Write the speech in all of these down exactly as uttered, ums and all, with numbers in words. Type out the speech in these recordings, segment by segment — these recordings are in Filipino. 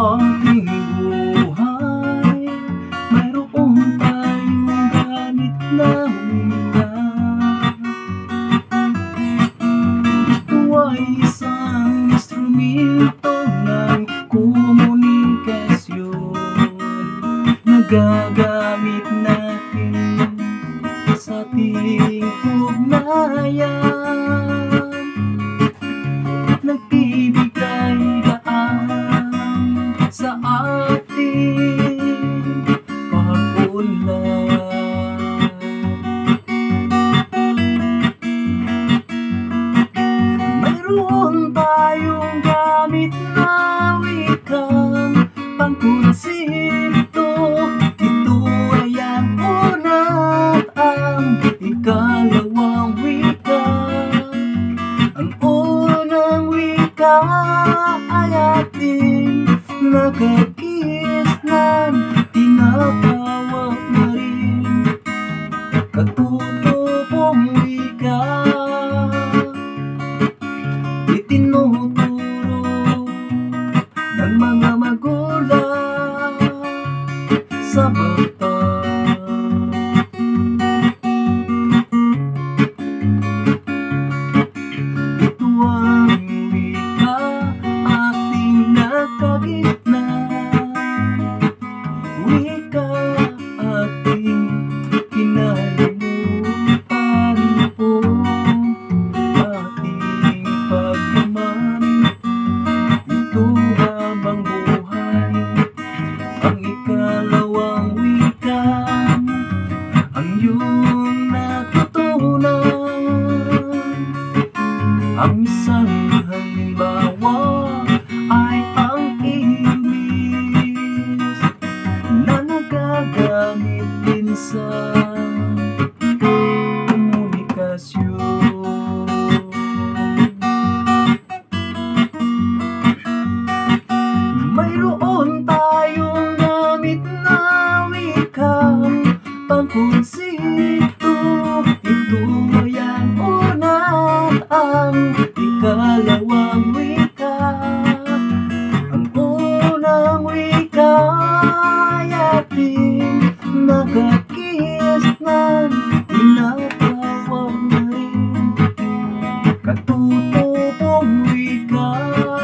ating buhay, mayroon tayong gamit na wika. Ito ay isang instrumento ng komunikasyon na gagamit natin sa ating ugnayan. Nagbibigay gaan sa ating pag-unlad. Mayroon tayong gamit na wikang pangkonsepto. Ito ay ang una at ang ikalawang wika. Ang unang wika ay ating nakagisnan, tinatawag na rin katutubong wika. Itinuturo ng mga magulang sa bata. Ito ang wika ating nakagitnan, wika ating kinalimutan po, ating paglaman. Ito habang buhay, ang ikalawang wika ang iyong natutunan. Ang isang halimbawa ay ang Ingles na nagagamit din sa komunikasyon. Mayroon tayong gamit na wikang pangkonsepto. Ito ay ang una at ang ikalawang wika. Ang unang wika ay ating nakagisnan, tinatawag na rin katutubong wika.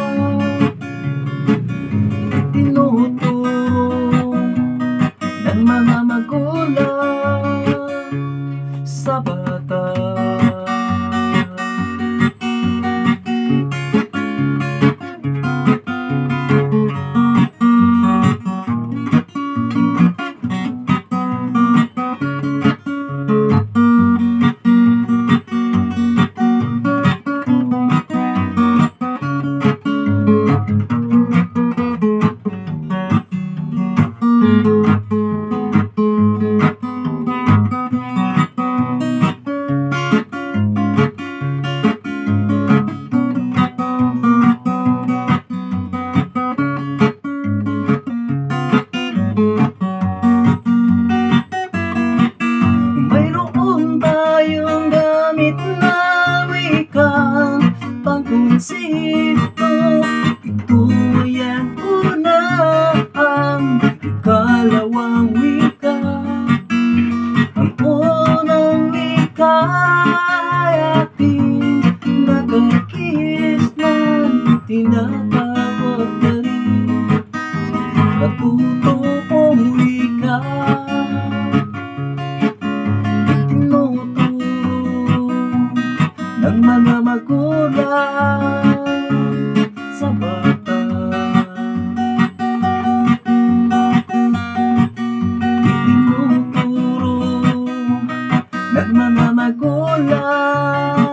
Tinuturo ng mga magulang sa bata. Mayroon tayong gamit na wikang pangkonsepto. Ito ay ang una, ang ikalawang wika. Ang unang wika ay ating nakagisnan, tinatawag na rin katutubong wika. Tinuturo ng mga magulang sa bata. Tinuturo ng mga magulang